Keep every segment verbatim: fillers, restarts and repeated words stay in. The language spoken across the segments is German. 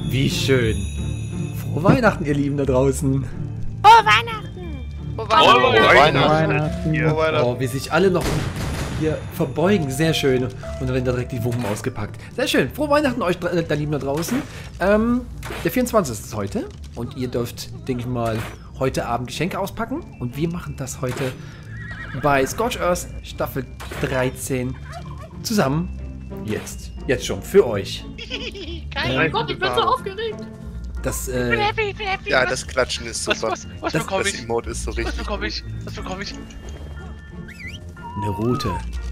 Wie schön. Frohe Weihnachten, ihr Lieben da draußen. Frohe Weihnachten! Frohe Weihnachten! Frohe Weihnachten! Oh, wie sich alle noch hier verbeugen. Sehr schön. Und dann werden da direkt die Wumpen ausgepackt. Sehr schön. Frohe Weihnachten euch da Lieben da draußen. Ähm, der vierundzwanzigste ist heute. Und ihr dürft, denke ich mal, heute Abend Geschenke auspacken. Und wir machen das heute bei Scorched Earth Staffel dreizehn zusammen. Jetzt. Jetzt schon. Für euch. Geil. Oh Gott, ich bin so aufgeregt. Das, äh... Happy, happy, ja, das Klatschen ist super. Was, was, was das, bekomme das ich? Emote ist so richtig. Was bekomme ich? Was bekomme ich? Eine rote.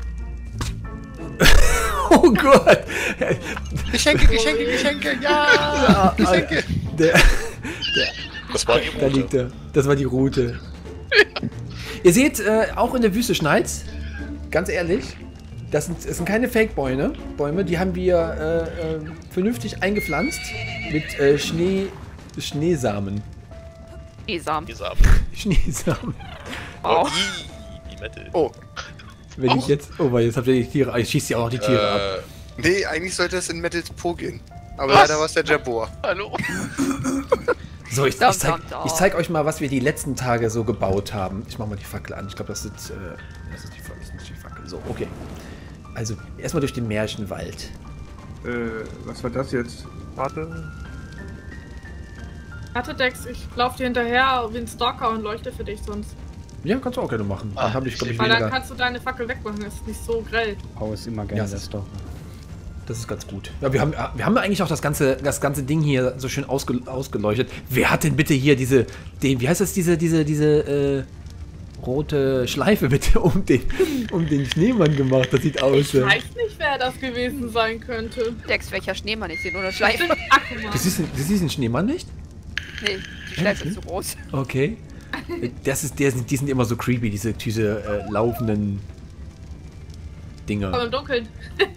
Oh Gott! Geschenke, Geschenke, Geschenke, ja! ja Geschenke! Der, der, das war die Route. Da liegt er. Das war die Route. Ihr seht, äh, auch in der Wüste schneit's. Ganz ehrlich. Das sind, das sind keine Fake-Bäume. Bäume, die haben wir äh, äh, vernünftig eingepflanzt. Mit äh, Schnee, Schneesamen. Schneesamen. Schneesamen. Oh. Oh. Wenn oh. ich jetzt... Oh, weil jetzt habt ihr die Tiere... Ich schieß ja auch noch die Tiere äh, ab. Nee, eigentlich sollte es in Metal Po gehen. Aber was? Leider war es der Jabor. Hallo. So, ich, ich, zeig, ich zeig euch mal, was wir die letzten Tage so gebaut haben. Ich mach mal die Fackel an. Ich glaube, das, äh, das ist die Fackel. Das ist nicht die Fackel. So, okay. Also, erstmal durch den Märchenwald. Äh, was war das jetzt? Warte. Warte, Dex, ich lauf dir hinterher wie ein Stalker und leuchte für dich sonst. Ja, kannst du auch gerne machen. Ah, dann hab ich, glaub ich, Weil weniger. dann kannst du deine Fackel wegmachen, das ist nicht so grell. Pau ist immer gerne ja, der Stalker. Das ist ganz gut. Ja, wir haben, wir haben eigentlich auch das ganze, das ganze Ding hier so schön ausge, ausgeleuchtet. Wer hat denn bitte hier diese, den, wie heißt das, diese, diese, diese, äh, rote Schleife bitte um den, um den Schneemann gemacht? Das sieht aus. Ich weiß nicht, wer das gewesen sein könnte. Dex, welcher Schneemann? Ich sehe nur eine Schleife. Du siehst, du siehst den Schneemann nicht? Nee, die Schleife okay. ist zu groß. Okay. Das ist, der, die sind immer so creepy, diese, diese äh, laufenden Dinger. Aber im Dunkeln.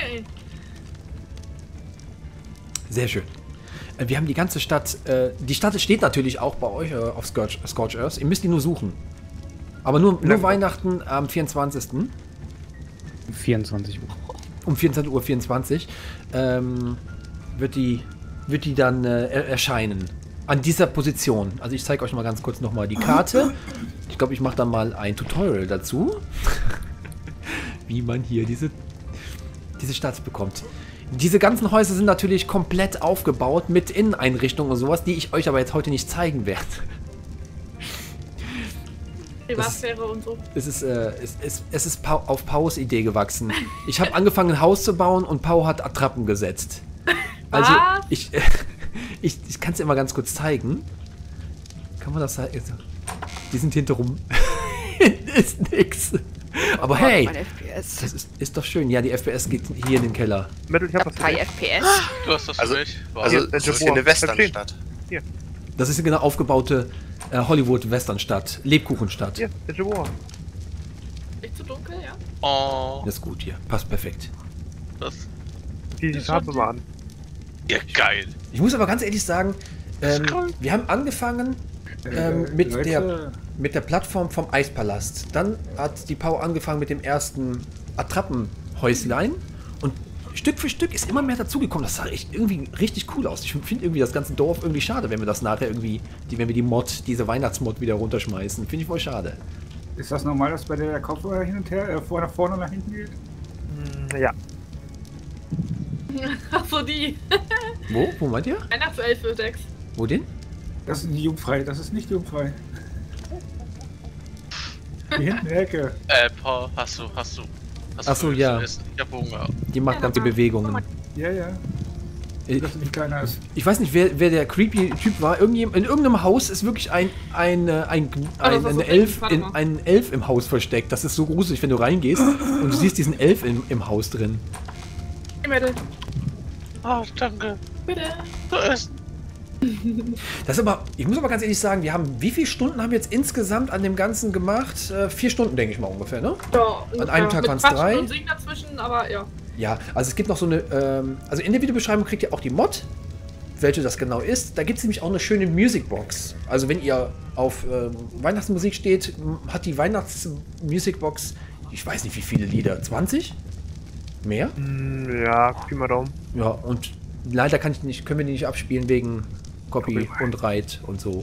Sehr schön. Wir haben die ganze Stadt, äh, die Stadt steht natürlich auch bei euch äh, auf Scorched, Scorched Earth. Ihr müsst die nur suchen. Aber nur, nur Weihnachten am vierundzwanzigsten vierundzwanzig Uhr. Um vierundzwanzig Uhr vierundzwanzig ähm, wird, die, wird die dann äh, erscheinen. An dieser Position. Also ich zeige euch mal ganz kurz nochmal die Karte. Ich glaube, ich mache dann mal ein Tutorial dazu. Wie man hier diese, diese Stadt bekommt. Diese ganzen Häuser sind natürlich komplett aufgebaut mit Inneneinrichtungen und sowas, die ich euch aber jetzt heute nicht zeigen werde. Privatsphäre und so. Es ist, äh, es, es, es ist Pau, auf Paus Idee gewachsen. Ich habe angefangen, ein Haus zu bauen und Pau hat Attrappen gesetzt. Also, Was? ich, äh, ich, ich kann es dir mal ganz kurz zeigen. Kann man das zeigen? Die sind hinterrum. Ist nix. Aber oh, hey, das ist, ist doch schön. Ja, die F P S geht hier in den Keller. Metal, ich hab was drei F P S? Du hast das also, für mich. Also, das ist hier eine Westernstadt. Hier. Das ist eine genau aufgebaute äh, Hollywood-Westernstadt. Lebkuchenstadt. Hier, der Jabor. Nicht zu dunkel, ja? Oh. Das ist gut hier. Passt perfekt. Das. Die, die Farbe mal an. Ja, geil. Ich muss aber ganz ehrlich sagen, ähm, wir haben angefangen ähm, äh, mit, Leute. der, mit der Plattform vom Eispalast. Dann hat die Pau angefangen mit dem ersten Attrappenhäuslein. Und Stück für Stück ist immer mehr dazugekommen. Das sah echt irgendwie richtig cool aus. Ich finde irgendwie das ganze Dorf irgendwie schade, wenn wir das nachher irgendwie, die, wenn wir die Mod, diese Weihnachtsmod wieder runterschmeißen. Finde ich voll schade. Ist das normal, dass bei der der Kopf hin und her, äh, vor nach vorne und nach hinten geht? Mm, ja. Achso, die. Wo? Wo meint ihr? Weihnachtselfe, Dex. Wo denn? Das ist nicht jugendfrei, das ist nicht jugendfrei. Die hinten in der Ecke. Äh, Paul, hast du, hast du. Achso, ja. Ich hab Hunger. Die macht ganze Bewegungen. Ja, ja. Ich, dass nicht kleiner ist. ich weiß nicht, wer, wer der creepy Typ war. Irgendjemand, in irgendeinem Haus ist wirklich ein, ein, ein, ein, ein, ein, Elf, in, ein Elf im Haus versteckt. Das ist so gruselig, wenn du reingehst und du siehst diesen Elf im, im Haus drin. Hey, Mädel. Oh, danke. Bitte. Zu essen. Das ist aber, ich muss aber ganz ehrlich sagen, wir haben, wie viele Stunden haben wir jetzt insgesamt an dem Ganzen gemacht? Äh, vier Stunden, denke ich mal ungefähr, ne? Ja, an einem ja, Tag waren es Quatschen drei. Und Singen dazwischen, aber ja. Ja, also es gibt noch so eine, ähm, also in der Videobeschreibung kriegt ihr auch die Mod, welche das genau ist. Da gibt es nämlich auch eine schöne Musicbox. Also wenn ihr auf ähm, Weihnachtsmusik steht, hat die Weihnachtsmusicbox, ich weiß nicht wie viele Lieder, zwanzig? Mehr? Ja, Pi mal Daumen. Ja, und leider kann ich nicht, können wir die nicht abspielen wegen Copy und Reit und so.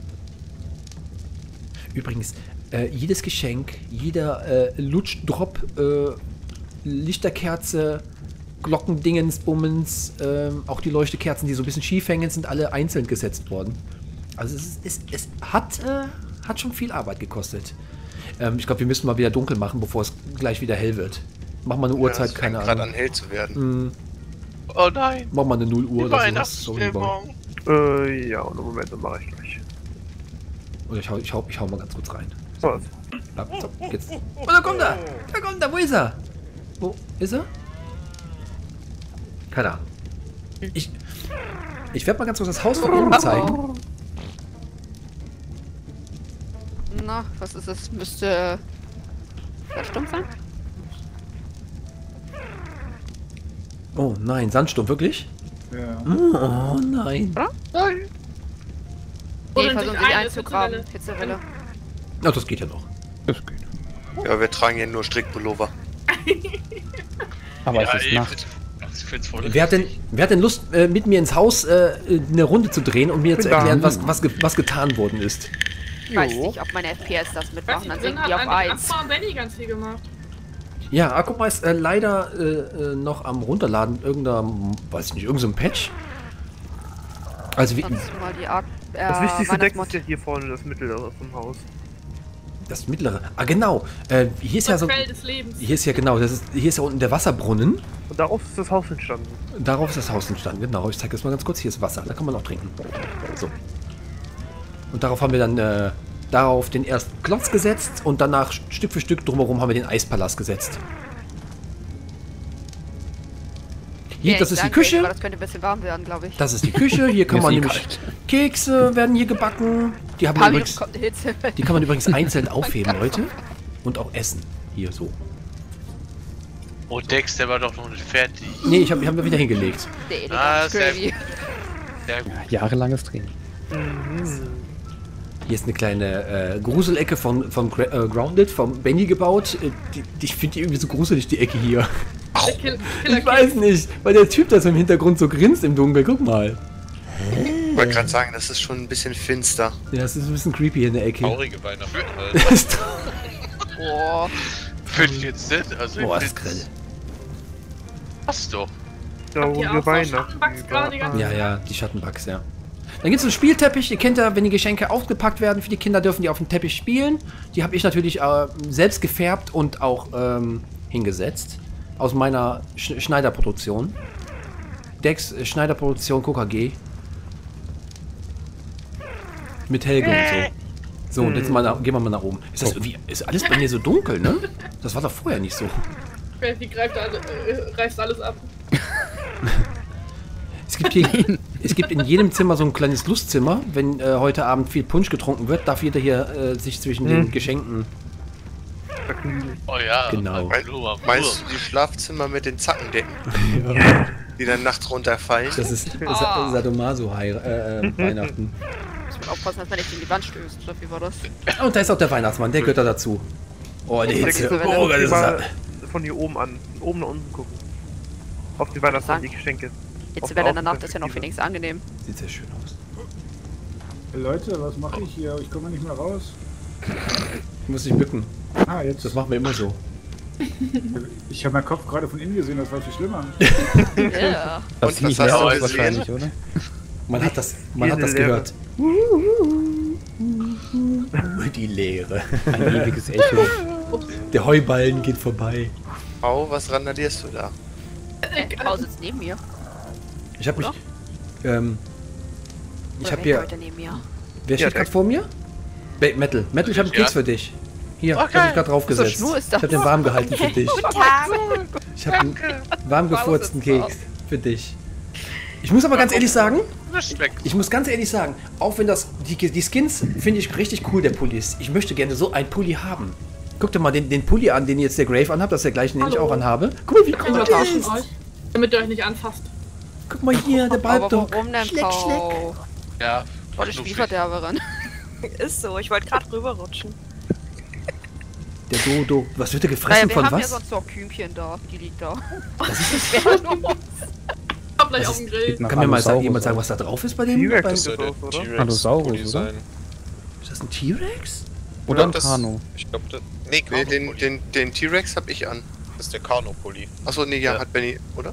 Übrigens, äh, jedes Geschenk, jeder äh, Lutschdrop, äh, Lichterkerze, Glockendingens, Bummens, äh, auch die Leuchtekerzen, die so ein bisschen schief hängen, sind alle einzeln gesetzt worden. Also es, ist, es, es hat, äh, hat schon viel Arbeit gekostet. Ähm, ich glaube, wir müssen mal wieder dunkel machen, bevor es gleich wieder hell wird. Mach mal eine Uhrzeit, ja, keine gerade Ahnung. an hell zu werden. Mm, Oh nein. mach mal eine null Uhr Die oder sowas. So Weihnachtsstimmung. Äh, ja, und im Moment, dann mache ich gleich. Oder ich hau, ich, hau, ich hau mal ganz kurz rein. Was? Ab, so, jetzt. Oh, da kommt er! Da kommt er! Wo ist er? Wo ist er? Keine Ahnung. Ich, ich werde mal ganz kurz das Haus von innen zeigen. Na, was ist es? Müsste... Sandsturm sein? Oh nein, Sandsturm, wirklich? Ja. Oh nein. Nein. Nee, Oder ich versuche sich sich ein, einzugraben. Hitzewelle. Hitzewelle. Ja, das geht ja noch. Das geht. Ja, wir tragen hier nur Strickpullover. Aber Ja, es ist ich Nacht. find's- ich find's voll Wer hat denn, wer hat denn Lust, äh, mit mir ins Haus äh, eine Runde zu drehen und mir zu Da. erklären, was, was, ge was getan worden ist? Ich weiß nicht, ob meine F P S das mitmachen, dann Drin sinken hat die auf eigentlich eins. Akma und Benny ganz viel gemacht. Ja, Akuma ist äh, leider äh, äh, noch am Runterladen irgendeiner, weiß ich nicht, irgendeinem Patch. Also wie, Sonst mal die Ar äh, Das wichtigste Deck Weihnachtsmod- ist ja hier vorne, das mittlere vom Haus. das mittlere. Ah genau. Äh, hier ist ja Das so. Quell des Lebens. Hier ist ja genau. Das ist, hier ist ja unten der Wasserbrunnen. Und darauf ist das Haus entstanden. Darauf ist das Haus entstanden. Genau. Ich zeige das mal ganz kurz. Hier ist Wasser. Da kann man auch trinken. So. Und darauf haben wir dann äh, darauf den ersten Klotz gesetzt und danach Stück für Stück drumherum haben wir den Eispalast gesetzt. Hier, Ja, das ich ist die danke, Küche. Aber das könnte ein bisschen warm werden, glaube ich. Das ist die Küche. Hier kann Mir man ist eh nämlich kalt. Kekse werden hier gebacken. Die haben Paar übrigens, Minuten kommt eine Hitze. die kann man übrigens einzeln aufheben, Leute. Und auch essen. Hier so. Oh, Dex, der war doch noch nicht fertig. Nee, ich habe ich hab mir wieder hingelegt. Der elegante Ah, sehr Kirby. Sehr gut. Ja, jahrelanges Training. Hier ist eine kleine äh, Gruselecke von, von Gra äh, Grounded, vom Benny gebaut. Äh, die, die, ich finde die irgendwie so gruselig, die Ecke hier. Der Kill Killer Ich weiß nicht, weil der Typ da so im Hintergrund so grinst im Dunkeln. Guck mal. Ich wollte gerade sagen, das ist schon ein bisschen finster. Ja, das ist ein bisschen creepy hier in der Ecke. Traurige Weihnachten. Das ist Boah. Finde ich jetzt nicht. Also, Boah, ich das ist grell. Passt doch. Da Habt wo ihr wir auch so Weihnachten Schattenbugs gerade die ganze Ja, ja, die Schattenbugs, ja. Dann gibt es einen Spielteppich. Ihr kennt ja, wenn die Geschenke aufgepackt werden für die Kinder, dürfen die auf dem Teppich spielen. Die habe ich natürlich äh, selbst gefärbt und auch ähm, hingesetzt. Aus meiner Sch Schneiderproduktion. Dex äh, Schneiderproduktion K K G. Mit Helge und so. So, und jetzt mal nach, gehen wir mal nach oben. Ist, das, wie, ist alles bei mir so dunkel, ne? Das war doch vorher nicht so. Die greift alle, äh, reißt alles ab. Es gibt, hier, es gibt in jedem Zimmer so ein kleines Lustzimmer. Wenn äh, heute Abend viel Punsch getrunken wird, darf jeder hier äh, sich zwischen den Geschenken... vergnügen. Oh ja. Genau. Mein Blumer. Meinst du die Schlafzimmer mit den Zackendecken, die dann nachts runterfallen? Das ist Sa Sadomaso äh, äh, Weihnachten. Muss man aufpassen, dass man nicht gegen die Wand stößt. Oder wie war das? Und da ist auch der Weihnachtsmann, der gehört da dazu. Oh, der Hitze. Oh, das ist mal von hier oben an. Von oben nach unten gucken. Auf die Weihnachtsmann, die Geschenke. Jetzt wäre in der Nacht ist ja noch wenigstens angenehm. Sieht sehr schön aus. Hey Leute, was mache ich hier? Ich komme nicht mehr raus. Ich muss dich bücken. Ah, jetzt. Das machen wir immer so. Ich habe meinen Kopf gerade von innen gesehen, das war viel schlimmer. Ja. Das Und ist nicht was hast mehr du aus gesehen? wahrscheinlich, oder? Man hat das, man hat das Diese Leere. gehört. Die Leere. Ein ewiges Echo. Der Heuballen geht vorbei. Frau, was randalierst du da? Die Frau sitzt neben mir. Ich habe mich... Ähm, ich Oder habe wer hier... heute neben mir. Wer steht der- gerade vor mir? Ba Metal. Metal, ich habe einen Ja. Keks für dich. Hier, Okay. ich habe mich gerade draufgesetzt. So Schnur ist das. Ich habe den warm gehalten für dich. Ich habe einen warm gefurzten Keks für dich. Ich muss aber ganz ehrlich sagen, Das schmeckt. ich muss ganz ehrlich sagen, auch wenn das, die, die Skins finde ich richtig cool, der Pullis. Ich möchte gerne so einen Pulli haben. Guck dir mal den, den Pulli an, den jetzt der Grave anhat, das ist der gleiche, den ich Hallo. auch anhabe. Guck mal, wie Ich cool der überrasche ist. euch, damit ihr euch nicht anfasst. Guck mal hier, der Aber Balbdog. warum denn, Schleck, schleck. Frau? Ja. Volle knuffig. Spielverderberin. Ist so, ich wollte gerade rüberrutschen. Der Dodo. Was wird der gefressen Naja, wir von haben ja was? sonst noch Kühnchen da. Die liegt da. Das ist Ich hab gleich Das auf dem ist- Grill. Nach Kann mir mal sagen, Allosaurus jemand sagen, aus. was da drauf ist bei dem? T-Rex Beim, ist ist das, oder? Allosaurus, Pulli oder? sein. das ein T-Rex? Oder ein das- Kano. Ich glaube, nee, Nee, den Kano-Pulli. den, den T-Rex hab ich an. Das ist der Kano-Pulli. Achso, nee, ja, Ja. hat Benny, oder?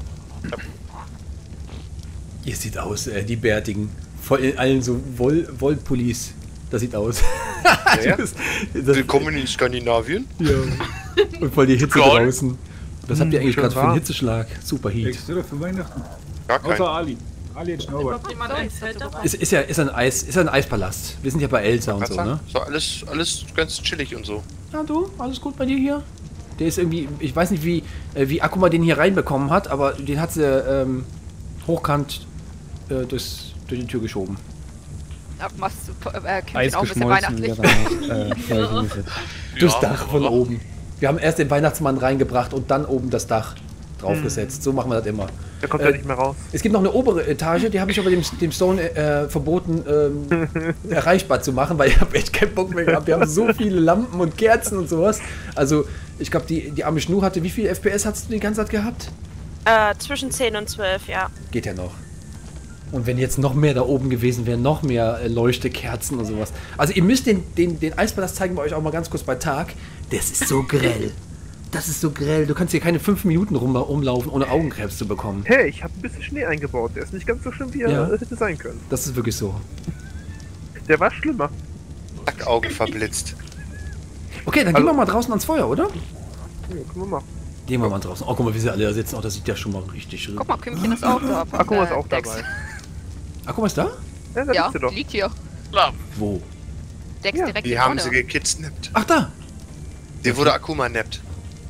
Ihr sieht aus, äh, die Bärtigen. Voll in allen so Woll Wollpullis. Das sieht aus. Ja, ja. das, das, Willkommen in Skandinavien. ja. Und voll die Hitze Gold. draußen. Was habt ihr eigentlich schön gerade für einen warm. Hitzeschlag? Super Heat. Extra für Weihnachten. Gar kein. Außer Ali. Ali hat Schnurrbart. Überhaupt jemand ein Zelt dabei? Ist, ist ja ist ein Eis, ist ein Eispalast. Wir sind ja bei Elsa und Kannst so, sagen, ne? so alles, alles ganz chillig und so. Ja, du, alles gut bei dir hier? Der ist irgendwie, ich weiß nicht, wie, äh, wie Akuma den hier reinbekommen hat, aber den hat sie ähm, hochkant äh, durchs, durch die Tür geschoben. Ach, machst du äh, Kim Eis auch ein bisschen geschmolzen, weihnachtlich. wieder danach äh, neu hingesetzt. Durchs Ja, Dach von aber- oben. Wir haben erst den Weihnachtsmann reingebracht und dann oben das Dach draufgesetzt. So machen wir das immer. Der kommt Äh, ja nicht mehr raus. Es gibt noch eine obere Etage, die habe ich aber dem, dem Stone äh, verboten, ähm, erreichbar zu machen, weil ich habe echt keinen Bock mehr gehabt. Wir haben so viele Lampen und Kerzen und sowas. Also, ich glaube, die, die arme Schnu hatte, wie viel F P S hast du die ganze Zeit gehabt? Äh, zwischen zehn und zwölf, ja. Geht ja noch. Und wenn jetzt noch mehr da oben gewesen wäre, noch mehr äh, Leuchte, Kerzen und sowas. Also ihr müsst den, den, den Eispalast zeigen wir euch auch mal ganz kurz bei Tag. Das ist so grell. Das ist so grell. Du kannst hier keine fünf Minuten rum, rumlaufen, ohne Augenkrebs zu bekommen. Hey, ich habe ein bisschen Schnee eingebaut. Der ist nicht ganz so schlimm, wie er Ja. hätte sein können. Das ist wirklich so. Der war schlimmer. Zack, Augen verblitzt. Okay, dann Also- gehen wir mal draußen ans Feuer, oder? Ja, können wir machen. Gehen wir mal draußen. Oh, guck mal, wie sie alle da sitzen. Oh, das sieht ja schon mal richtig schön. Guck mal, Kümmchen ist auch da. Akku ist Äh, auch Dex. dabei. Ah, guck mal, ist da? Ja, da Ja, liegt sie doch. liegt hier. Klar. Wo? Dex Ja, direkt Die hier haben vorne. sie gekidnappt. Ach, da. Die wurde Akuma nappt.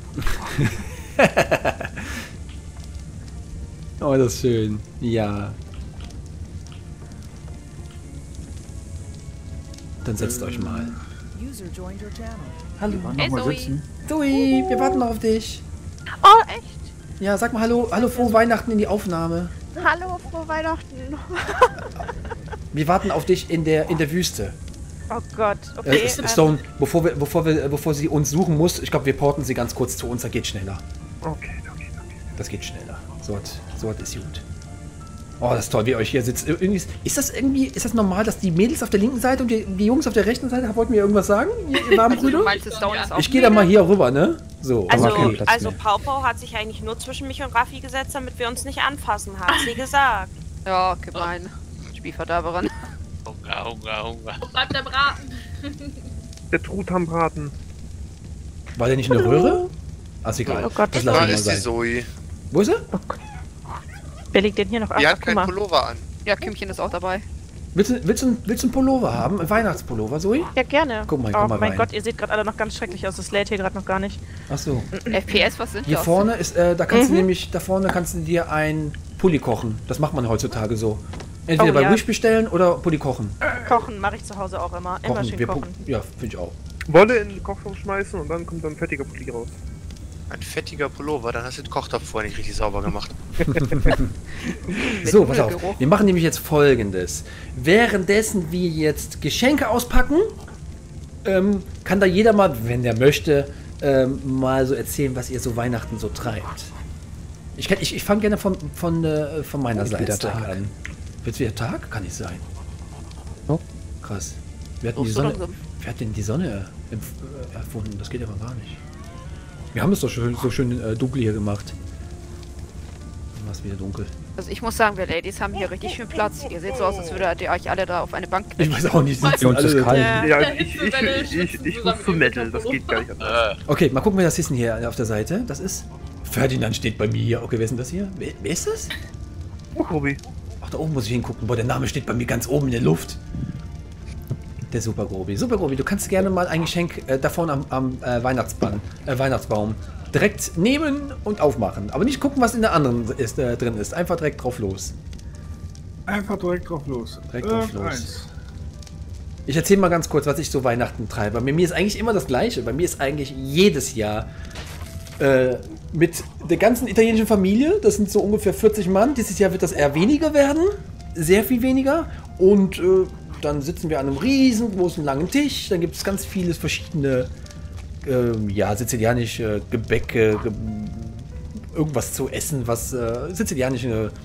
Oh, das ist schön. Ja. Dann setzt euch mal. Hallo. Waren Hey, noch mal Zoe. sitzen. Zoe, wir warten auf dich. Oh, echt? Ja, sag mal Hallo, hallo, frohe Weihnachten in die Aufnahme. Hallo, frohe Weihnachten. Wir warten auf dich in der, in der Wüste. Oh Gott, okay. Äh, S- Stone, bevor, wir, bevor, wir, bevor sie uns suchen muss, ich glaube, wir porten sie ganz kurz zu uns, das geht schneller. Okay, okay, okay. Das geht schneller. So hat, so hat ist gut. Oh, das ist toll, wie ihr euch hier sitzt. Irgendwie ist, ist das irgendwie, ist das normal, dass die Mädels auf der linken Seite und die, die Jungs auf der rechten Seite, wollten mir irgendwas sagen? Ihr, ihr warmen Also, du Brüder? meinst, das Stone ist auch Ich gehe da mal hier rüber, ne? So, Also, Aber kein Platz also mehr. Pau Pau hat sich eigentlich nur zwischen mich und Raffi gesetzt, damit wir uns nicht anfassen, hat sie gesagt. Ja, gemein. Spielverderberin. Hunger, Hunger, Hunger. Wo bleibt der Braten? Der Truthahnbraten. war der nicht eine Röhre? Ah, ist egal. Oh Gott. das Da lassen wir mal ist die sein. Zoe. Wo ist er? Wer legt den hier noch Die ab? hat Guck keinen mal. Pullover an. Ja, Kümmchen ist auch dabei. Willst du, willst, du, willst du einen Pullover haben? Einen Weihnachtspullover, Zoe? Ja, gerne. Guck mal, oh komm mal mein rein. Gott, ihr seht gerade alle noch ganz schrecklich aus. Das lädt hier gerade noch gar nicht. Ach so. F P S, was sind Hier das? vorne ist, äh, da kannst du nämlich, da vorne kannst du dir ein Pulli kochen. Das macht man heutzutage so. Entweder Oh, bei ja. Wish bestellen oder Pulli kochen. Kochen mache ich zu Hause auch immer. Immer schön wir kochen. pu- Ja, finde ich auch. Wolle in den Kochtopf schmeißen und dann kommt dann ein fettiger Pulli raus. Ein fettiger Pullover, dann hast du den Kochtopf vorher nicht richtig sauber gemacht. So, pass auf. Nudelgeruch. Wir machen nämlich jetzt Folgendes. Währenddessen wir jetzt Geschenke auspacken, ähm, kann da jeder mal, wenn der möchte, ähm, mal so erzählen, was ihr so Weihnachten so treibt. Ich, kann- ich, ich fange gerne von, von, äh, von meiner Wird Seite wieder Tag. an. Wird's wieder Tag? Kann nicht sein. Oh. Krass. Wer hat, denn Oh, die so Sonne, langsam. wer hat denn die Sonne empf- äh, erfunden? Das geht aber gar nicht. Wir haben es doch schön, so schön äh, dunkel hier gemacht. Dann war es wieder dunkel. Also ich muss sagen, wir Ladies haben hier richtig schön Platz. Ihr seht so aus, als würdet ihr euch alle da auf eine Bank Ich weiß auch nicht, sind Für uns ist kalt. Ja. Ja, Der ich, ich, Hitzewelle ich, ich, schützen ich zusammen muss zu mit Metal, dem das geht gar nicht anders. Äh, Okay, mal gucken, wer das ist denn hier auf der Seite. Das ist Ferdinand steht bei mir. Okay, wer ist denn das hier? Wer, wer ist das? Oh, Robi. Ach, da oben muss ich hingucken. Boah, der Name steht bei mir ganz oben in der Luft. Der Super Grobi. Super Grobi, du kannst gerne mal ein Geschenk äh, da vorne am, am äh, Weihnachtsbaum, äh, Weihnachtsbaum direkt nehmen und aufmachen. Aber nicht gucken, was in der anderen ist, äh, drin ist. Einfach direkt drauf los. Einfach direkt drauf los. Direkt drauf Irgendeins. los. Ich erzähle mal ganz kurz, was ich so Weihnachten treibe. Bei mir ist eigentlich immer das Gleiche. Bei mir ist eigentlich jedes Jahr äh, mit der ganzen italienischen Familie, das sind so ungefähr vierzig Mann. Dieses Jahr wird das eher weniger werden. Sehr viel weniger. Und äh, dann sitzen wir an einem riesengroßen langen Tisch. Dann gibt es ganz viele verschiedene, ähm, ja, sizilianische Gebäcke, ge irgendwas zu essen, was äh, sizilianische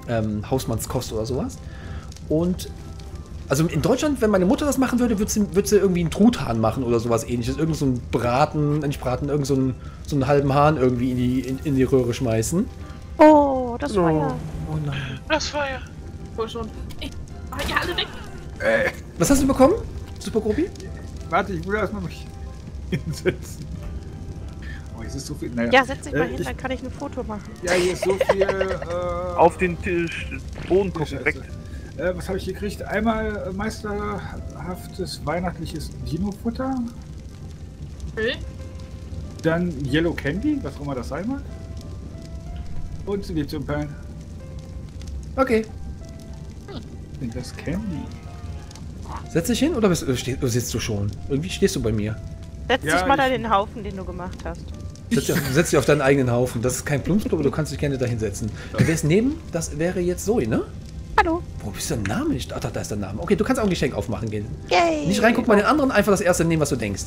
ähm, Hausmannskost oder sowas. Und also in Deutschland, wenn meine Mutter das machen würde, würde sie, würd sie irgendwie einen Truthahn machen oder sowas ähnliches. Irgend so ein Braten, nicht Braten, irgend so einen, so einen halben Hahn irgendwie in die, in, in die Röhre schmeißen. Oh, das war ja. Oh nein. Das war ja. Voll schon. Ey, ah, ja, alle weg. Äh, Was hast du bekommen? Super Grobi? warte, ich will erstmal mich hinsetzen. Oh, es ist so viel. Naja. Ja, setz dich mal Äh, hin, ich- dann kann ich ein Foto machen. Ja, hier ist so viel. Äh, Auf den Tisch, Boden gucken, Scheiße. direkt. Äh, was habe ich gekriegt? Einmal äh, meisterhaftes weihnachtliches Dino-Futter. Okay. Dann Yellow Candy, was auch immer das sein mag. Und Siliziumperlen. Okay. Sind das Candy? Setz dich hin oder, bist, oder, steh, oder sitzt du schon? Irgendwie stehst du bei mir. Setz Ja, dich mal an ich- den Haufen, den du gemacht hast. Setz dich, auf, setz dich auf deinen eigenen Haufen. Das ist kein Plumpsklo, aber du kannst dich gerne da hinsetzen. Du wärst neben, das wäre jetzt Zoe, ne? Hallo. Wo ist der Name nicht? Ach, da ist der Name. Okay, du kannst auch ein Geschenk aufmachen gehen. Yay. Nicht reingucken bei den anderen, einfach das erste nehmen, was du denkst.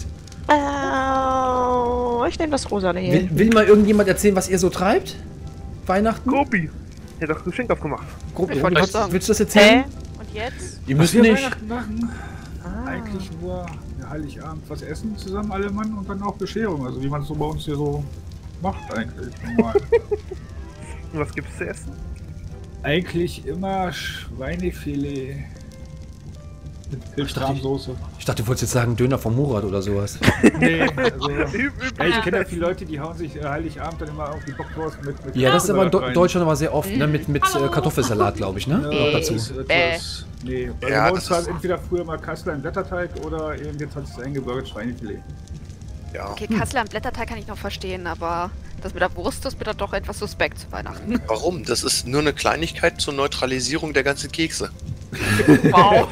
Äh, ich nehme das rosa hier. Will, will mal irgendjemand erzählen, was ihr so treibt? Weihnachten? Gobi. Der hat doch Geschenk aufgemacht. Grob, Ich wollte willst, gerade sagen. willst du das Hä? erzählen? Und jetzt? Ihr Was müsst wir nicht. Weihnachten machen? Ah. Eigentlich nur ja, Heiligabend was essen zusammen, alle Mann, und dann auch Bescherung. Also wie man es so bei uns hier so macht eigentlich. Normal. Und was gibt's zu essen? Eigentlich immer Schweinefilet mit Filtrahmsoße. Ich dachte, du wolltest jetzt sagen Döner vom Murat oder sowas. Nee, also, Üb, üb, ja, ich kenne ja viele Leute, die hauen sich äh, Heiligabend dann immer auf die Bockwurst mit, mit Ja, das ist aber in Do rein. Deutschland aber sehr oft, ne? Mit, mit äh, Kartoffelsalat, glaube ich, ne? Ja, Noch das dazu. ist etwas, Bäh. nee, bei Ja, uns das war ist- entweder früher mal Kassler im Blätterteig oder eben jetzt hat es eingebürgert Schweinefilet. Ja. Okay, Kassler am Blätterteig kann ich noch verstehen, aber das mit der Wurst ist mir dann doch etwas suspekt zu Weihnachten. Warum? Das ist nur eine Kleinigkeit zur Neutralisierung der ganzen Kekse. Wow.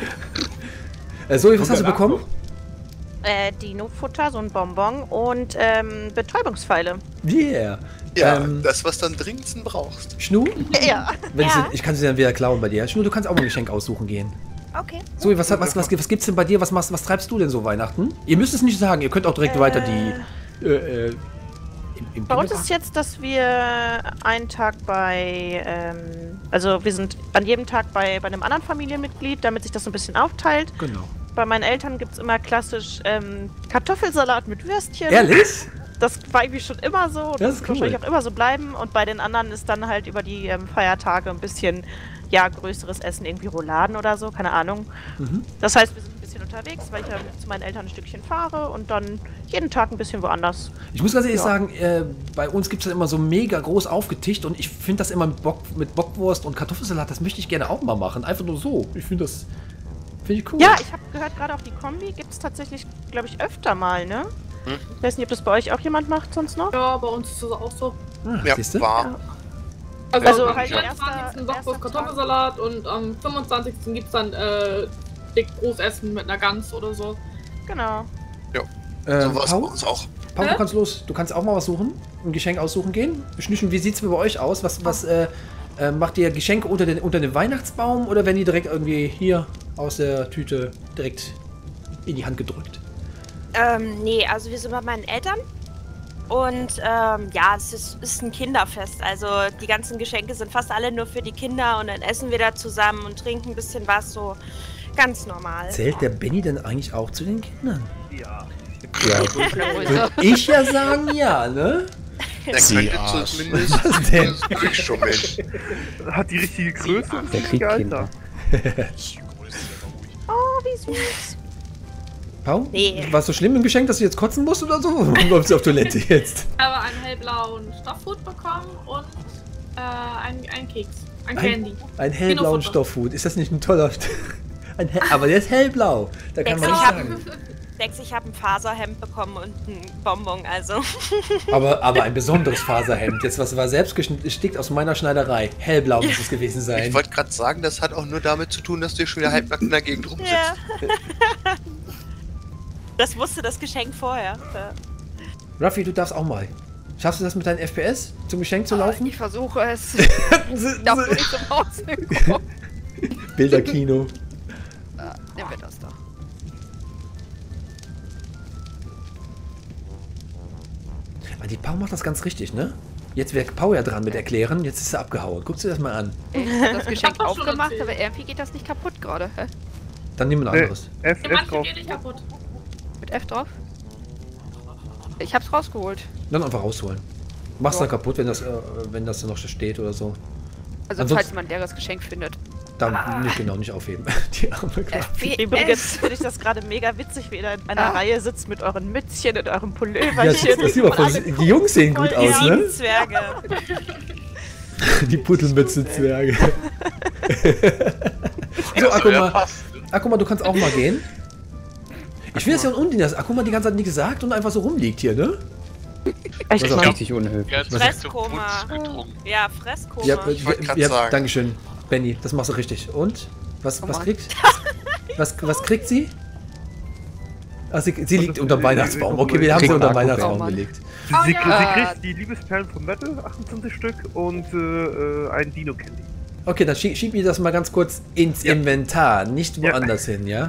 Äh, Zoe, was Kommt hast du danach bekommen? noch. Äh, Dino-Futter, so ein Bonbon und ähm, Betäubungspfeile. Yeah. Ja, Ähm, das, was du am dringendsten brauchst. Schnu? Ja. Wenn Ja. ich, ich kann sie dann wieder klauen bei dir. Schnu, du kannst auch mal ein Geschenk aussuchen gehen. Okay. Zoe, was, was, was, was gibt's denn bei dir? Was, machst, was treibst du denn so Weihnachten? Ihr müsst es nicht sagen, ihr könnt auch direkt Äh. weiter die. Äh, äh, im, im Bei uns Kindergarten- ist jetzt, dass wir einen Tag bei, ähm, also wir sind an jedem Tag bei, bei einem anderen Familienmitglied, damit sich das so ein bisschen aufteilt. Genau. Bei meinen Eltern gibt es immer klassisch ähm, Kartoffelsalat mit Würstchen. Ehrlich? Das war irgendwie schon immer so. Das Das ist wird cool. wahrscheinlich auch immer so bleiben. Und bei den anderen ist dann halt über die ähm, Feiertage ein bisschen, ja, größeres Essen, irgendwie Rouladen oder so, keine Ahnung. Mhm. Das heißt, wir sind ein bisschen unterwegs, weil ich dann zu meinen Eltern ein Stückchen fahre und dann jeden Tag ein bisschen woanders. Ich muss ganz ehrlich Ja. sagen, äh, bei uns gibt es dann immer so mega groß aufgetischt und ich finde das immer mit, Bock, mit Bockwurst und Kartoffelsalat, das möchte ich gerne auch mal machen. Einfach nur so. Ich finde das. Finde ich cool. Ja, ich habe gehört, gerade auch die Kombi gibt es tatsächlich, glaube ich, öfter mal, ne? Hm? Ich weiß nicht, ob das bei euch auch jemand macht sonst noch. Ja, bei uns ist das auch so. Ah, Ja, siehst du? war. Also, Also am halt vierundzwanzigsten erster- Bockwurst erster Kartoffelsalat und am fünfundzwanzigsten gibt es dann äh, dick Großessen mit einer Gans oder so. Genau. Äh, So war es bei Paul, uns auch. Paul, du Hä? kannst los. Du kannst auch mal was suchen. Ein Geschenk aussuchen gehen. Schnüchen, wie sieht's bei euch aus? Was, was äh, äh, macht ihr Geschenke unter den, unter den Weihnachtsbaum oder werden die direkt irgendwie hier aus der Tüte direkt in die Hand gedrückt? Ähm, nee, also wir sind bei meinen Eltern. Und ähm, ja, es ist, ist ein Kinderfest. Also die ganzen Geschenke sind fast alle nur für die Kinder und dann essen wir da zusammen und trinken ein bisschen was, so ganz normal. Zählt der Benny denn eigentlich auch zu den Kindern? Ja. Ja, Von der Größe. würde ich ja sagen, ja, ne? Der Sie könnte Arsch. zumindest Was denn? das durchschummeln. Hat die richtige Größe. und Der das kriegt richtige Kinder. Alter. Oh, wie süß. Paul? Nee. War es so schlimm im Geschenk, dass du jetzt kotzen musst oder so? Warum läufst du auf Toilette jetzt? Aber einen hellblauen Stoffhut bekommen und äh, einen, einen Keks. Ein Ein- Candy. Ein hellblauen Kinofutter. Stoffhut. Ist das nicht ein toller... Ein hell, aber der ist hellblau. Da kann man Ich nicht hab- sagen. Dex, ich habe ein Faserhemd bekommen und ein Bonbon, also. Aber, aber ein besonderes Faserhemd. Jetzt, was war selbst gestickt aus meiner Schneiderei. Hellblau muss es gewesen sein. Ich wollte gerade sagen, das hat auch nur damit zu tun, dass du hier schon wieder halbnackt in der Gegend rumsitzt. Ja. Das wusste das Geschenk vorher. Ja. Ruffy, du darfst auch mal. Schaffst du das mit deinem F P S zum Geschenk zu laufen? Ich versuche es. Ich darf nur nicht zum Aussehen kommen. Bilderkino. Ah, nehmen wir das doch. Ah, die Pau macht das ganz richtig, ne? Jetzt wäre Pau ja dran mit erklären, jetzt ist er abgehauen. Guck dir das mal an. Ich hab das Geschenk Ich hab doch schon aufgemacht, erzählt. aber irgendwie geht das nicht kaputt gerade. Hä? Dann nehmen wir ein Nee. anderes. F, Die F manche drauf. geht nicht kaputt. Mit F drauf? Ich hab's rausgeholt. Dann einfach rausholen. Mach's Ja. dann kaputt, wenn das, äh, wenn das dann noch steht oder so. Also Ansonsten- falls man ein leeres Geschenk findet. Dann nicht genau, nicht aufheben. Die arme Graf. Übrigens finde ich das gerade mega witzig, wie ihr da in einer Ah. Reihe sitzt mit euren Mützchen und eurem Ja, Pulloverchen. das, das sieht aber voll, die Jungs sehen gut Voll aus, ne? Zwerge. Die Puttelmütze-Zwerge. so, Ja, Akuma, ja, passt. Akuma, du kannst auch mal gehen. Ich will jetzt ja ein Undin, dass Akuma die ganze Zeit nicht gesagt und einfach so rumliegt hier, ne? Echt Was auch mal. Richtig unhöflich. Ganz Fresskoma. getrunken. Ja, Fresskoma. Ja, Ich wollte grad ja, sagen. Dankeschön, Benny, das machst du richtig. Und? Was, Oh was Mann. kriegt? Was, was kriegt sie? Ah, sie, sie liegt unterm sie- Weihnachtsbaum. sie- Okay, wir haben sie kriegt unterm Marco Weihnachtsbaum Oh Mann. gelegt. Sie, Oh sie, ja. sie kriegt die Liebesperlen vom Metal, achtundzwanzig Stück, und äh, äh, ein Dino-Candy. Okay, dann schieb, schieb mir das mal ganz kurz ins Ja. Inventar, nicht Ja. woanders hin, ja?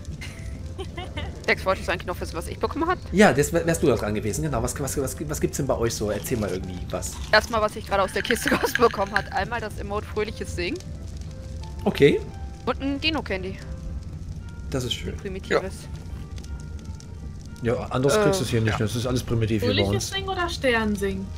Dex, wolltest du eigentlich noch wissen, was ich bekommen habe? Ja, das wär, wärst du da dran gewesen. Genau, was, was, was, was gibt's denn bei euch so? Erzähl mal irgendwie was. Erstmal, was ich gerade aus der Kiste rausbekommen hat. Einmal das Emote Fröhliches Singen Okay, und ein Dino-Candy. das ist schön. Primitives. Ja, anderes Äh, kriegst du es hier nicht. Das ist alles primitiv hier bei Fröhliches uns. Singen oder Sternensingen?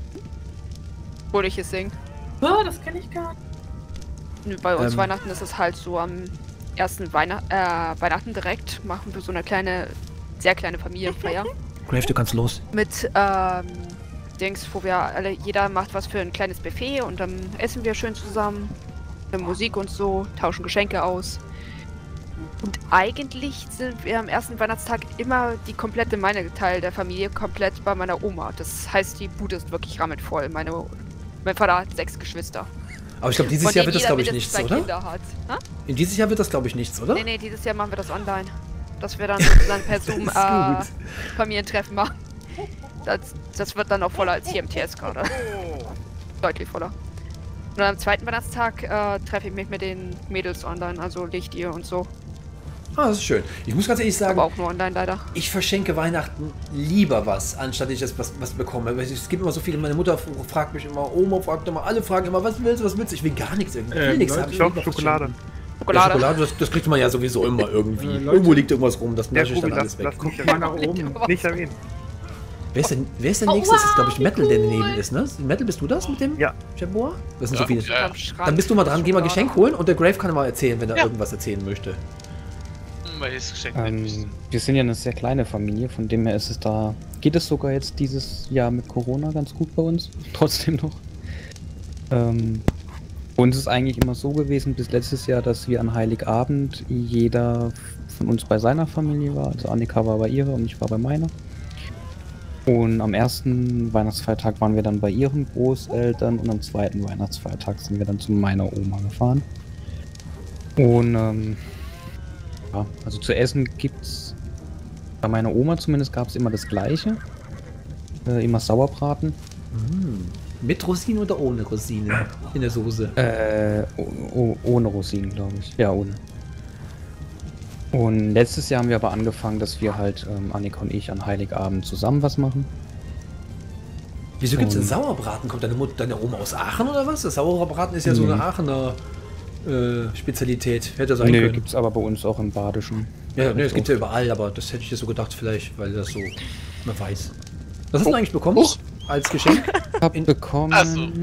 Fröhliches Singen. Oh, das kenne ich gar nicht. Nö, Bei uns Ähm. Weihnachten ist es halt so am ersten Weihnacht, äh, Weihnachten direkt machen wir so eine kleine, sehr kleine Familienfeier. Grave, du kannst los. Mit ähm, Dings, wo wir alle, jeder macht was für ein kleines Buffet und dann essen wir schön zusammen. Mit Musik und so, tauschen Geschenke aus. Und eigentlich sind wir am ersten Weihnachtstag immer die komplette, meine Teil der Familie, komplett bei meiner Oma. Das heißt, die Bude ist wirklich rammelvoll. Meine, mein Vater hat sechs Geschwister. Aber ich glaube, dieses von Jahr denen wird das, jeder glaube ich, mindestens nichts, zwei oder? Kinder hat. Ha? In dieses Jahr wird das, glaube ich, nichts, oder? Nee, nee, dieses Jahr machen wir das online. Dass wir dann sozusagen per Zoom ist äh, gut. Familientreffen machen. Das, das wird dann noch voller als hier im T S gerade. Deutlich voller. Und am zweiten Weihnachtstag äh, treffe ich mich mit den Mädels online, also Licht ihr und so. Ah, das ist schön. Ich muss ganz ehrlich sagen, Aber auch nur online leider. ich verschenke Weihnachten lieber was, anstatt ich das was, was bekomme. Weil Es gibt immer so viele, meine Mutter fragt mich immer, Oma fragt immer, alle fragen immer, was willst du, was willst du? Ich will gar nichts irgendwie. Ich will Ähm, nichts Leute, haben. Ich Ich will glaube, noch was Schokolade. schenken. Ja, Schokolade. Schokolade, das, das kriegt man ja sowieso immer irgendwie. Äh, Leute. Irgendwo liegt irgendwas rum, das Ja, nasche ich dann Tobi, alles lass, weg. lass Guck nicht mal nach erwähnen. oben. Nicht erwähnen. Wer ist denn, wer ist der Oh, Nächste? Das ist, glaube wow, ich, wie Metal, der cool. daneben ist, ne? Metal, bist du das mit dem Ja. Jabor? Das sind Ja, so viele. ja. Am Schrank. Dann bist du mal dran, geh mal Schokolade. Geschenk holen und der Grave kann mal erzählen, wenn er Ja. irgendwas erzählen möchte. Hm, welches Geschenk Ähm, ähm, wir sind ja eine sehr kleine Familie, von dem her ist es da. Geht es sogar jetzt dieses Jahr mit Corona ganz gut bei uns? Trotzdem noch. Ähm, uns ist eigentlich immer so gewesen bis letztes Jahr, dass wir an Heiligabend jeder von uns bei seiner Familie war. Also Annika war bei ihrer und ich war bei meiner. Und am ersten Weihnachtsfeiertag waren wir dann bei ihren Großeltern und am zweiten Weihnachtsfeiertag sind wir dann zu meiner Oma gefahren. Und ähm, ja, also zu essen gibt's bei meiner Oma zumindest gab es immer das gleiche. Äh, immer Sauerbraten. Mm. Mit Rosinen oder ohne Rosinen in der Soße? Äh, oh, oh, ohne Rosinen, glaube ich. Ja, ohne. Und letztes Jahr haben wir aber angefangen, dass wir halt, ähm, Annika und ich, an Heiligabend zusammen was machen. Wieso gibt es denn Und- Sauerbraten? Kommt deine, Mutter, deine Oma aus Aachen oder was? Das Sauerbraten ist ja so Nee. eine Aachener äh, Spezialität. Hätte sein Nee, können. gibt's aber bei uns auch im Badischen. Ja, nee, das gibt es ja überall, aber das hätte ich dir so gedacht, vielleicht, weil das so, man weiß. Was hast du eigentlich bekommen als Geschenk? Ich hab In- bekommen Ach so.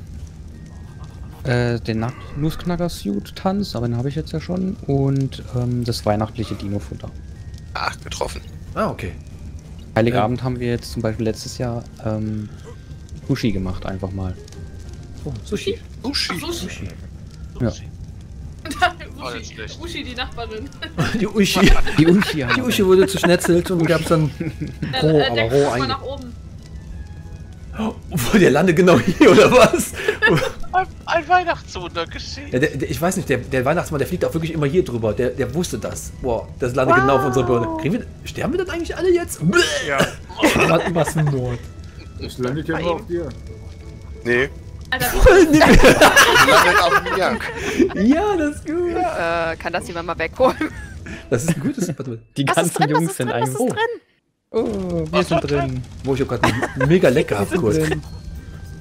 äh, den Nacht- Nussknacker-Suit-Tanz, aber den habe ich jetzt ja schon. Und ähm, das weihnachtliche Dino-Futter. Ah, getroffen. Ah, okay. Heiligabend haben wir jetzt zum Beispiel letztes Jahr ähm, Sushi gemacht, einfach mal. Oh, Sushi. Sushi. Sushi. Sushi. Ja. Alles Uschi, schlecht. Uschi, die Nachbarin. Die Uschi. Die Uschi haben Die wir. Uschi wurde zuschnetzelt und gab es dann Äh, roh, äh, aber Dex, roh guck mal einge... nach oben. Oh, der landet genau hier, oder was? Ein, ein Weihnachtswunder geschehen. Ja, der, der, ich weiß nicht, der, der Weihnachtsmann, der fliegt auch wirklich immer hier drüber. Der, der wusste das. Boah, das landet genau auf unserer Birne. Kriegen wir, sterben wir dann eigentlich alle jetzt? Ja. Was, was ein Nord. Das landet ja nur auf dir. Nee, Alter, landet auf mir. Ja, das ist gut. Äh, kann das jemand mal wegholen? Das ist ein gutes. Warte mal. Die Was ist ganzen drin? Was Jungs ist sind drin? Was eigentlich. ist drin? Oh, wir sind drin. Wo ich hab gerade einen mega Leck gehabt kurz. drin.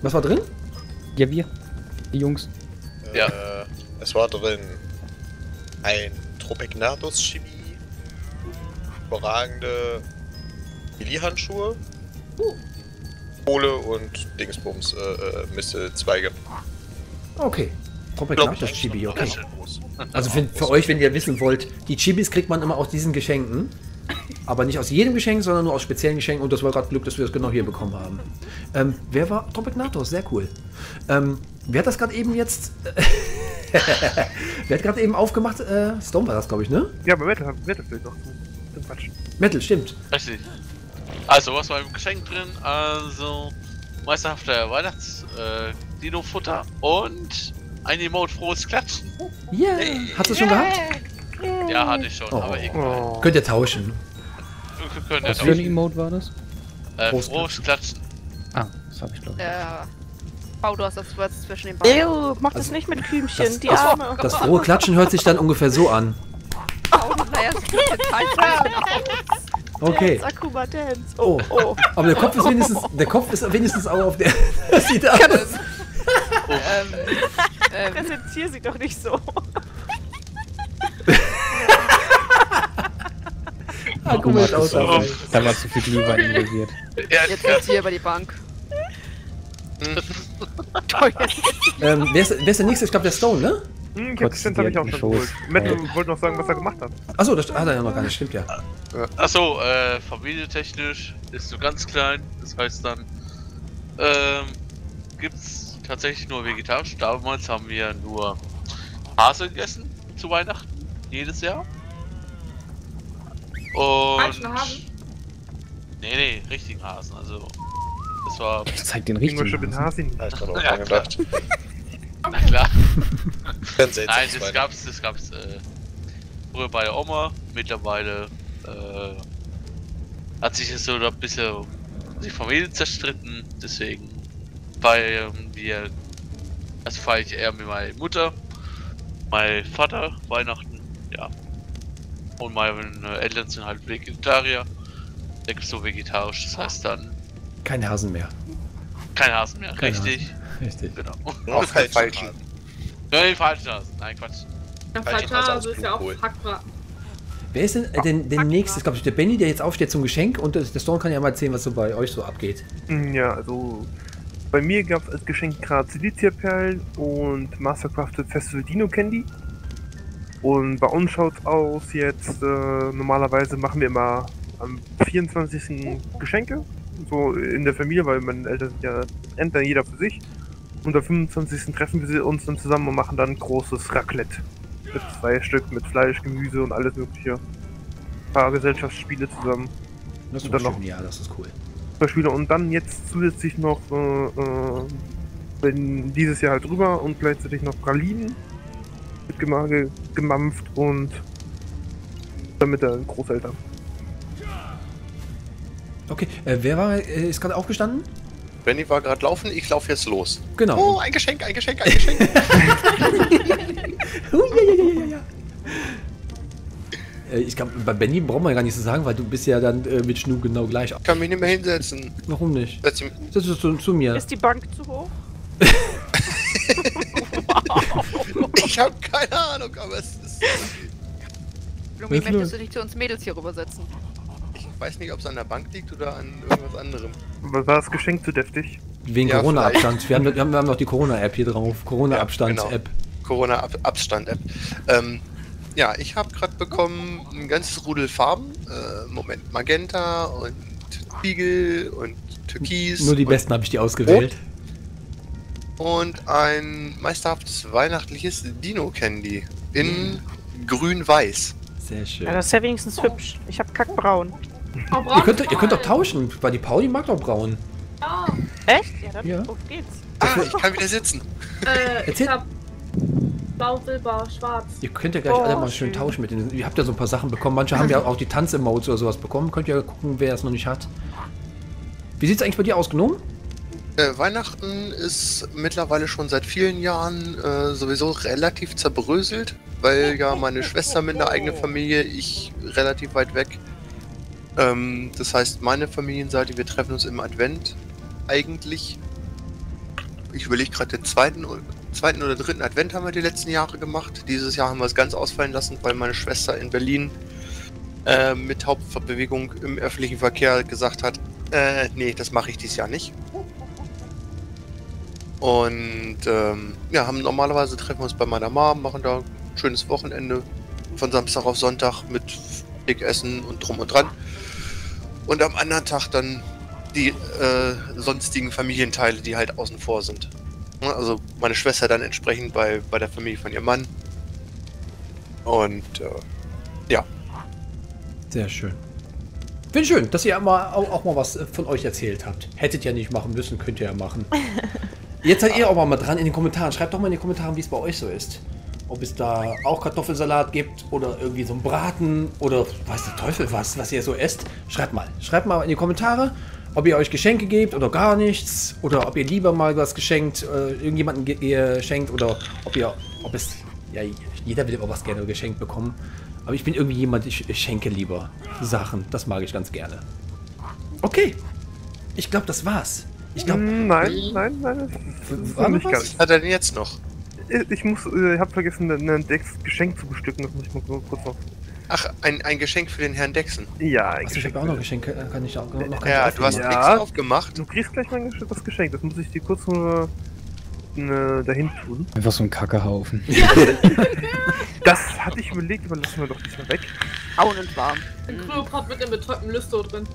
Was war drin? Ja, wir. Die Jungs. Äh, Ja. Es war drin ein Tropicnatus-Chili, überragende Chili-Handschuhe, Kohle und Dingsbums, äh, äh, Mistelzweige. Okay. Tropicnatus Chibi, okay. Das ist groß. Also für, für euch, wenn ihr wissen wollt, die Chibis kriegt man immer aus diesen Geschenken. Aber nicht aus jedem Geschenk, sondern nur aus speziellen Geschenken. Und das war gerade Glück, dass wir das genau hier bekommen haben. Ähm, wer war Tropicnatus? Sehr cool. Ähm, wer hat das gerade eben jetzt... wer hat gerade eben aufgemacht? Äh, Stone war das, glaube ich, ne? Ja, aber Metal, Metal fehlt noch. Zum Quatsch. Metal, stimmt. Richtig. Also, was war im Geschenk drin? Also, meisterhafter Weihnachts... Äh, Dino-Futter und ein Emote frohes Klatschen. Yeah. Hast du es schon gehabt? Ja, hatte ich schon, Oh. aber egal. Oh. Könnt ihr tauschen. Wir können ja Was für ein tauschen. Emote war das? Äh, Frohes frohes Klatschen. Ah, das habe ich glaube ich. Ja. Bau, du hast das Wort zwischen den Beinen. Ew, mach das Also, nicht mit Kühlchen, das- die das- Arme. Das frohe Klatschen hört sich dann ungefähr so an. Bau, naja, es gibt Details. Okay. Dance, Akuma Dance. Oh. Oh, oh. Aber der Kopf ist wenigstens, der Kopf ist wenigstens auch auf der... Das sieht aus. ähm, ähm, Präsentier sie doch nicht so. Ah, guck mal, das aus. Oh. Da war zu viel Glühwein involviert. Ja, jetzt ja. geht's hier über die Bank. Toll, jetzt Ähm, wer, ist, wer ist der nächste? Ich glaube, der Stone, ne? Hm, Kotzt Crescent habe ich dir auch in den schon Schoß. geholt. Metal wollte noch sagen, was er gemacht hat. Achso, das hat er ja noch gar nicht. Stimmt ja. Achso, äh, familientechnisch ist so ganz klein. Das heißt dann, ähm, gibt's tatsächlich nur vegetarisch. Damals haben wir nur Hase gegessen zu Weihnachten. Jedes Jahr. Und... Falschen Hasen? Nee, nee, richtigen Hasen. Also, das war... Zeig den Irgendwas richtigen mit Hasen. Hasin. Da hab ich dran auch Ja, dran gedacht. Na klar. Ganz seltsam. Nein, das gab's, das gab's äh, früher bei der Oma. Mittlerweile äh, hat sich das so ein bisschen die Familie zerstritten. Deswegen feiern wir, also feiere ich eher mit meiner Mutter, mein Vater Weihnachten, ja. Und meine Eltern sind halt Vegetarier. Der ist so vegetarisch, das heißt dann Kein Hasen mehr. kein Hasen mehr. Kein Richtig, Richtig. genau. Auf halt falschen. Nein, falsch Hasen. Nein, Quatsch. Ja, Falschen falscher Hase Hase aus ist ja auch Blumenkohl. Hackbraten. Wer ist denn äh, denn, der nächste? Glaube ich, der Benny, der jetzt aufsteht zum Geschenk. Und der der Stone kann ja mal erzählen, was so bei euch so abgeht. Hm, Ja, also bei mir gab es als Geschenk gerade Silicia-Perlen und Mastercrafted Festival Dino Candy. Und bei uns schaut's aus jetzt, äh, normalerweise machen wir immer am vierundzwanzigsten Geschenke, so in der Familie, weil meine Eltern sind ja Rentner, jeder für sich. Und am fünfundzwanzigsten treffen wir uns dann zusammen und machen dann ein großes Raclette. Mit zwei Stück, mit Fleisch, Gemüse und alles mögliche. Ein paar Gesellschaftsspiele zusammen. Das ist Und dann schön. noch- Ja, das ist cool. Spiele und dann jetzt zusätzlich noch äh, äh, wenn dieses Jahr halt drüber und gleichzeitig noch Pralinen mit gema ge gemampft und dann mit den Großeltern. Okay, äh, wer war, äh, ist gerade aufgestanden? Benny war gerade laufen, ich laufe jetzt los. Genau. Oh, ein Geschenk, ein Geschenk, ein Geschenk. Hui, ja, ja, ja, ja, ja. Äh, Ich glaube, bei Benny brauchen wir gar nicht zu sagen, weil du bist ja dann äh, mit Schnu genau gleich. Ich kann mich nicht mehr hinsetzen. Warum nicht? Setz mich- Setz dich zu, zu mir. Ist die Bank zu hoch? Ich habe keine Ahnung, aber es ist. Lumi, Was ist möchtest los? du dich zu uns Mädels hier rübersetzen? Ich weiß nicht, ob es an der Bank liegt oder an irgendwas anderem. Was war das Geschenk zu deftig? Wegen Ja, Corona-Abstand. Wir haben, wir, haben, wir haben noch die Corona-App hier drauf. Corona-Abstands-App. Corona-Abstand-App. Ähm, ja, ich habe gerade bekommen ein ganzes Rudel Farben. Äh, Moment, Magenta und Spiegel und Türkis. Nur die und, besten habe ich die ausgewählt. Und ein meisterhaftes weihnachtliches Dino-Candy in grün-weiß. Sehr schön. Ja, das ist ja wenigstens hübsch. Ich hab kackbraun. Oh, Ihr braucht könnt, ihr könnt doch mal. tauschen, weil die Pauli mag doch braun. Ja. Echt? Ja, dann Ja. auf geht's. Ah, ich kann wieder sitzen. Äh, ich Erzähl- hab blau, silber, schwarz. Ihr könnt ja gleich Oh, alle mal schön schön. tauschen mit den. Ihr habt ja so ein paar Sachen bekommen. Manche haben ja auch die Tanz-Emotes oder sowas bekommen. Könnt ihr ja gucken, wer es noch nicht hat. Wie sieht's eigentlich bei dir aus, Gnome? Äh, Weihnachten ist mittlerweile schon seit vielen Jahren äh, sowieso relativ zerbröselt, weil ja meine Schwester mit einer eigenen Familie, ich relativ weit weg. Ähm, das heißt, meine Familienseite, wir treffen uns im Advent eigentlich. ich überlege gerade, den zweiten, zweiten oder dritten Advent haben wir die letzten Jahre gemacht. Dieses Jahr haben wir es ganz ausfallen lassen, weil meine Schwester in Berlin äh, mit Hauptbewegung im öffentlichen Verkehr gesagt hat, äh, nee, das mache ich dieses Jahr nicht. Und ähm, ja, haben normalerweise treffen wir uns bei meiner Mom, machen da ein schönes Wochenende von Samstag auf Sonntag mit dick Essen und drum und dran. Und am anderen Tag dann die äh, sonstigen Familienteile, die halt außen vor sind. Also meine Schwester dann entsprechend bei, bei der Familie von ihrem Mann. Und äh, ja. Sehr schön. Finde schön, dass ihr mal, auch, auch mal was von euch erzählt habt. Hättet ja nicht machen müssen, könnt ihr ja machen. Jetzt seid ihr auch mal dran in den Kommentaren. Schreibt doch mal in den Kommentaren, wie es bei euch so ist. Ob es da auch Kartoffelsalat gibt oder irgendwie so ein Braten oder weiß der Teufel was, was ihr so esst. Schreibt mal. Schreibt mal in die Kommentare, ob ihr euch Geschenke gebt oder gar nichts. Oder ob ihr lieber mal was geschenkt, äh, irgendjemanden ge geschenkt oder ob ihr, ob es, ja, jeder will immer was gerne geschenkt bekommen. Aber ich bin irgendwie jemand, ich, ich schenke lieber Sachen. Das mag ich ganz gerne. Okay. Ich glaube, das war's. Ich glaube. Nein, nein, nein. Das ist War noch nicht was? ganz. Was hat er denn jetzt noch? Ich muss, äh, hab vergessen, ein Geschenk zu bestücken. Das muss ich mal kurz noch. Ach, ein, ein Geschenk für den Herrn Dexen. Ja, ein Also ich Geschenk. habe auch noch Geschenke, äh, kann ich auch noch noch Ja, nicht du hast aufmachen. Ja. nichts aufgemacht. Du kriegst gleich mein Gesch- das Geschenk. Das muss ich dir kurz nur äh, dahin tun. Einfach so ein Kackehaufen. Das hatte ich überlegt, aber lassen wir doch diesmal weg. Braun und warm. Ein Kryopod mit dem betäubten Lysto drin.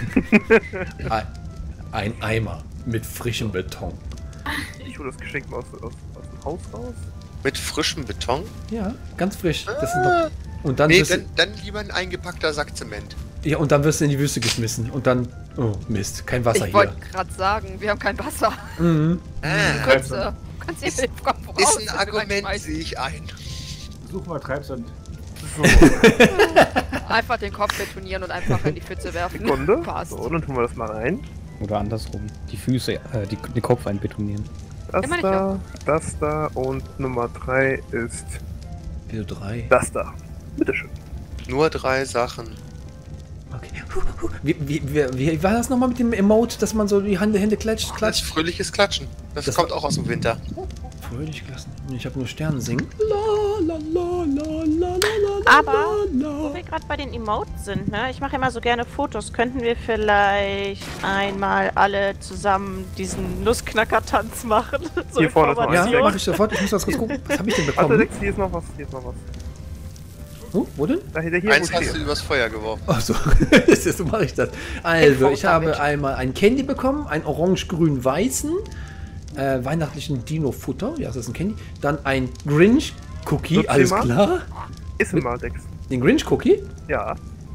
Ein, ein Eimer mit frischem Beton. Ich hole das Geschenk mal aus, aus, aus dem Haus raus. Mit frischem Beton? Ja, ganz frisch. Das sind doch, und dann, Nee, wirst, dann, dann lieber ein eingepackter Sack Zement. ja, und dann wirst du in die Wüste geschmissen. Und dann, oh Mist, kein Wasser Ich wollte hier. gerade sagen, wir haben kein Wasser. Mhm. Du Ah, kannst, äh, kannst dir den Kopf raus, ist ein wenn du Argument, reinschmeißt. sehe ich ein. Such mal Treibsand. So, Einfach den Kopf betonieren und einfach in die Pfütze werfen. Sekunde. Passt. So, dann tun wir das mal rein. Oder andersrum. Die Füße, äh, die, den Kopf einbetonieren. Das Ja, meine ich da, das da und Nummer drei ist Wieso drei? das da. Bitteschön. Nur drei Sachen. Okay. Wie, wie, wie, wie war das nochmal mit dem Emote, dass man so die Hände, Hände klatscht? Das klatscht? fröhliches Klatschen. Das, Das kommt war- auch aus dem Winter. Fröhlich gelassen. Ich habe nur Sterne singen. La, la, la, la, la, la, la, Aber, la, wo la. wir gerade bei den Emotes sind, ne? Ich mache immer so gerne Fotos. Könnten wir vielleicht einmal alle zusammen diesen Nussknacker-Tanz machen? So Hier in vorne ist noch Ja, eins. Formation. mache ich sofort. Ich muss das kurz gucken. Was habe ich denn Warte, bekommen? Lex, hier ist noch was. Hier ist noch was. Oh, wo denn? Da hinter hier, wo Eins ich hast du stehe. übers Feuer geworfen. Achso, so mache ich das. Also, ich habe einmal ein Candy bekommen, ein orange-grün-weißen, äh, weihnachtlichen Dino-Futter, ja, das ist ein Candy. Dann ein Grinch-Cookie, Nutzt alles ihr mal? klar. Ist mal, Dex. Den Grinch-Cookie? Ja.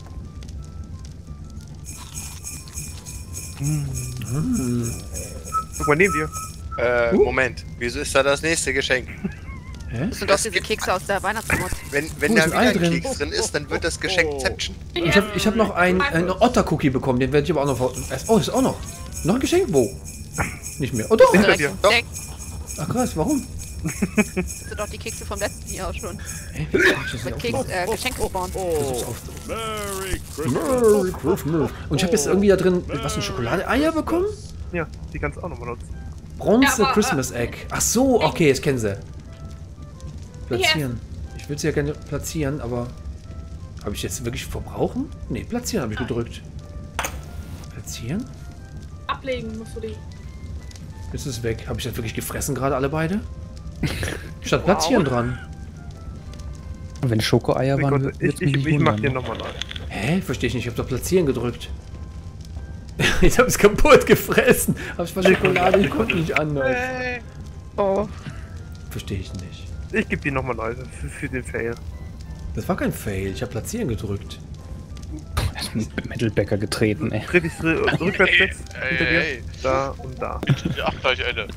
Guck mal neben dir. Äh, Uh. Moment. Wieso ist da das nächste Geschenk? Hä? Das sind doch diese Kekse aus der Weihnachtsmod. Wenn, wenn Oh, da ist wieder ein Ei ein drin. Keks drin ist, dann wird das Geschenk Zäpfchen. Ich habe ich hab noch ein, ein Otter-Cookie bekommen, den werde ich aber auch noch... vor- Oh, das ist auch noch. Noch ein Geschenk? Wo? Nicht mehr. Oh doch! Hinter Direkt dir. ums Doch. Deck. Ach krass, warum? Das sind doch die Kekse vom letzten Jahr schon. Hä? Das ist Mit auch- Keks, äh, Geschenkspawn. Versuch's auf. Merry Christmas. Und ich habe jetzt irgendwie da drin, was, ein Schokolade-Eier bekommen? Ja, die kannst du auch nochmal nutzen. Bronze Ja, aber, Christmas Egg. Ach so, okay, ich kenne sie. Platzieren. Ich würde sie ja gerne platzieren, aber... Habe ich jetzt wirklich verbrauchen? Ne, platzieren habe ich gedrückt. Platzieren? Ablegen musst du die. Ist es weg. Habe ich das wirklich gefressen gerade, alle beide? Statt platzieren dran. Und wenn Schokoeier waren, Sekunde, wird ich, ich, ich mach dir nochmal neu. Hä? Verstehe ich nicht. Ich habe doch platzieren gedrückt. Ich habe es kaputt gefressen. Habe ich mal Schokolade, ich konnte nicht anders. Oh. Verstehe ich nicht. Ich geb dir nochmal neu für, für den Fail. Das war kein Fail. Ich habe platzieren gedrückt. mit Mittelbäcker getreten, ey. Dreh dich rü- rückwärts jetzt Ey, hinter ey, dir. ey. Da und da. Ach, gleich eine.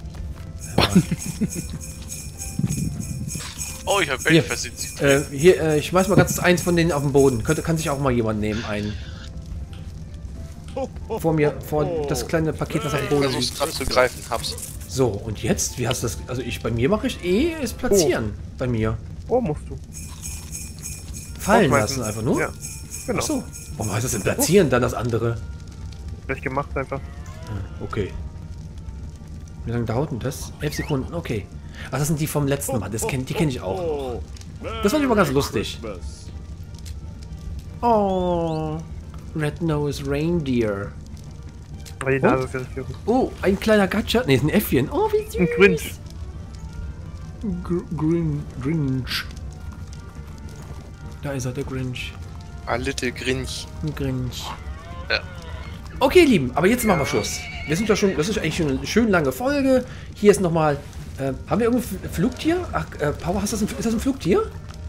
Oh, ich hab Hier. Bell versetzt. Äh, hier, äh, ich schmeiß mal ganz eins von denen auf den Boden. Könnte, kann sich auch mal jemand nehmen, einen. Vor mir, vor das kleine Paket, was auf dem Ich Boden versuch's liegt. gerade zu greifen. Hab's. So, und jetzt? Wie hast du das? Also ich, bei mir mache ich eh, ist platzieren. Bei mir. Oh, musst du. Fallen Aufschmeißen. lassen einfach nur? Ja, genau. Ach so. Warum heißt das denn platzieren, dann das andere? Gleich gemacht einfach. Okay. Wie lange dauert denn das? elf Sekunden, okay. Ach, das sind die vom letzten Mal. Das kenn, die kenne ich auch. Das fand ich aber ganz lustig. Oh. Red-Nosed Reindeer. Aber die Nase ist ja richtig. Oh, ein kleiner Gacha. Ne, ist ein Äffchen. Oh, wie süß. Ein Grinch. Gr Grin Grinch. Da ist er, der Grinch. A little Grinch. Ein Grinch. Ja. Okay, Lieben, aber jetzt machen wir Schluss. Wir sind ja schon, das ist eigentlich schon eine schön lange Folge. Hier ist nochmal, äh, haben wir irgendein Flugtier? Ach, äh, Power, hast du das ein, ist das ein Flugtier?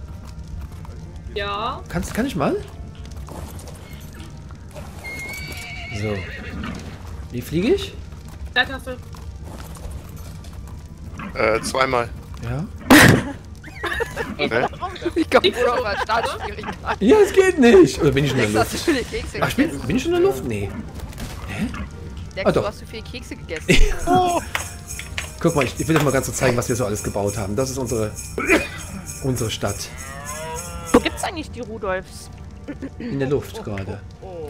Ja. Kannst, kann ich mal? So. Wie fliege ich? Leertaste. Äh, zweimal. Ja. Okay. Ich glaube, Bruder war Startschwierigkeit. Ja, es geht nicht. Oder bin ich schon in der Dex, hast Luft? du viele Kekse Ach, ich bin, gegessen? bin ich schon in der Luft? Nee. Hä? Dex, Ah, doch. du hast zu viele Kekse gegessen. Guck mal, ich, ich will euch mal ganz so zeigen, was wir so alles gebaut haben. Das ist unsere, unsere Stadt. Wo gibt's eigentlich die Rudolfs? In der Luft gerade.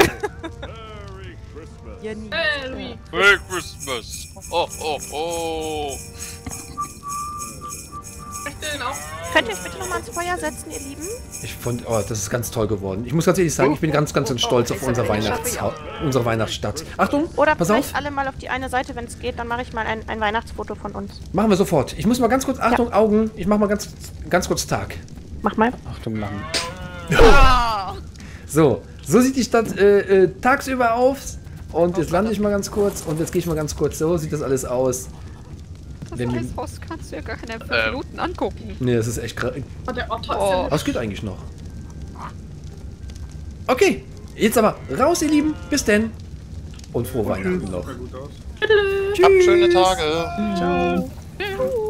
Ja, nie. Merry. Merry Christmas! Oh, oh, oh! Möchte den auch. Könnt ihr euch bitte nochmal ans Feuer setzen, ihr Lieben? Ich fand, oh, das ist ganz toll geworden. Ich muss ganz ehrlich sagen, ich bin ganz, ganz stolz auf unser Weihnachts unsere Weihnachtsstadt. Achtung, Oder pass auf, vielleicht alle mal auf die eine Seite, wenn es geht, dann mache ich mal ein, ein Weihnachtsfoto von uns. machen wir sofort. Ich muss mal ganz kurz, Achtung, Augen, ich mach mal ganz, ganz kurz Tag. Mach mal. Achtung, lang. So, so sieht die Stadt äh, äh, tagsüber aus. Und jetzt lande ich mal ganz kurz und jetzt gehe ich mal ganz kurz. So sieht das alles aus. Das Wenn wir- alles Haus kannst du ja gar keine fünf Ähm. Minuten angucken. Nee, das ist echt gerade. Oh, der Otter ist Oh. ja Das geht eigentlich noch. Okay, jetzt aber raus, ihr Lieben. Bis denn. Und frohe Weihnachten noch. Sieht gut aus. Habt schöne Tage. Ciao. Tschüss.